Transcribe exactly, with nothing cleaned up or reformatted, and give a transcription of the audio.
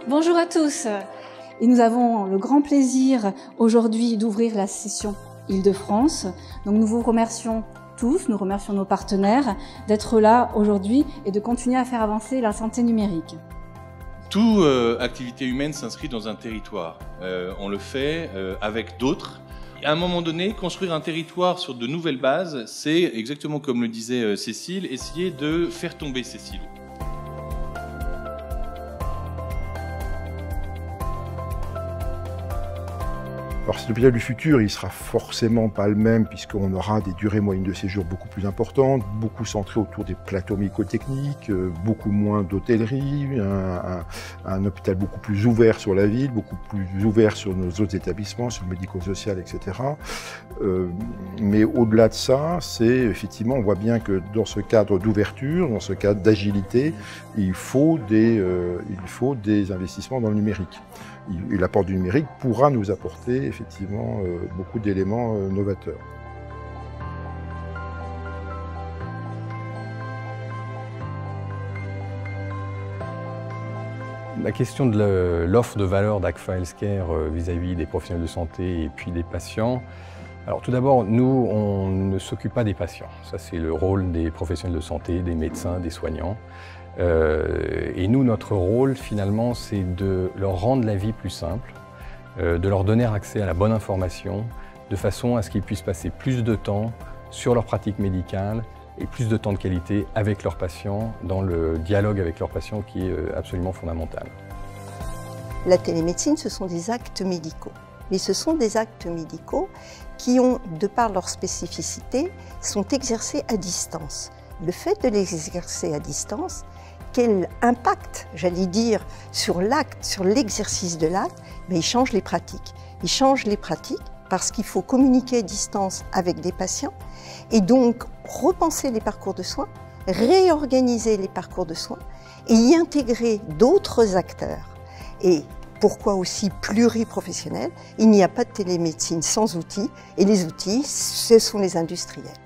Bonjour à tous. Et nous avons le grand plaisir aujourd'hui d'ouvrir la session Île-de-France. Donc nous vous remercions tous, nous remercions nos partenaires d'être là aujourd'hui et de continuer à faire avancer la santé numérique. Toute euh, activité humaine s'inscrit dans un territoire. Euh, on le fait euh, avec d'autres. À un moment donné, construire un territoire sur de nouvelles bases, c'est exactement comme le disait euh, Cécile, essayer de faire tomber ces silos. Alors cet hôpital du futur, il sera forcément pas le même puisqu'on aura des durées moyennes de séjour beaucoup plus importantes, beaucoup centrées autour des plateaux médico-techniques, euh, beaucoup moins d'hôtellerie, un, un, un hôpital beaucoup plus ouvert sur la ville, beaucoup plus ouvert sur nos autres établissements, sur le médico-social, et cetera. Euh, mais au-delà de ça, c'est effectivement, on voit bien que dans ce cadre d'ouverture, dans ce cadre d'agilité, il faut des, euh, il faut des investissements dans le numérique. Et l'apport du numérique pourra nous apporter effectivement euh, beaucoup d'éléments euh, novateurs. La question de l'offre de valeur d'Agfa Healthcare vis-à-vis des professionnels de santé et puis des patients. Alors tout d'abord, nous, on ne s'occupe pas des patients. Ça, c'est le rôle des professionnels de santé, des médecins, des soignants. Euh, et nous, notre rôle, finalement, c'est de leur rendre la vie plus simple, euh, de leur donner accès à la bonne information, de façon à ce qu'ils puissent passer plus de temps sur leur pratique médicale et plus de temps de qualité avec leurs patients, dans le dialogue avec leurs patients qui est absolument fondamental. La télémédecine, ce sont des actes médicaux. Mais ce sont des actes médicaux qui ont, de par leur spécificité, sont exercés à distance. Le fait de les exercer à distance, quel impact, j'allais dire, sur l'acte, sur l'exercice de l'acte, mais il change les pratiques. Il change les pratiques parce qu'il faut communiquer à distance avec des patients et donc repenser les parcours de soins, réorganiser les parcours de soins et y intégrer d'autres acteurs. Et pourquoi aussi pluriprofessionnels? Il n'y a pas de télémédecine sans outils et les outils, ce sont les industriels.